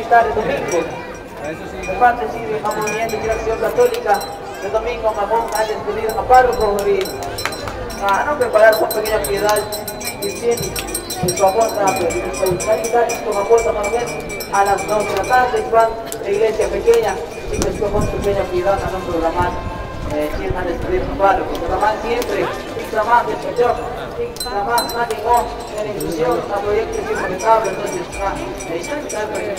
invitar el domingo. De parte sí, de Movimiento de Acción Católica, el domingo vamos a despedir a párroco y a preparar una pequeña piedad que tiene en su aporta, su aporta a las 2 de la tarde, van la iglesia pequeña, y que su pequeña piedad a no programar, quien a despedir a párroco, programar siempre, más despecho, más nadie en la inclusión, a proyectos conectables, entonces,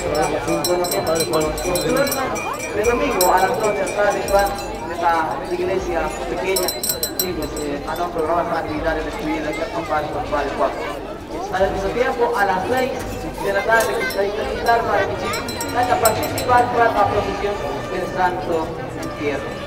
el domingo a las 2 de la tarde van de la iglesia pequeña, a no programar más actividades de estudiar que acompañan con Padre Juan. Al mismo tiempo, a las 6 de la tarde, que está invitar para participar para la procesión del Santo Entierro.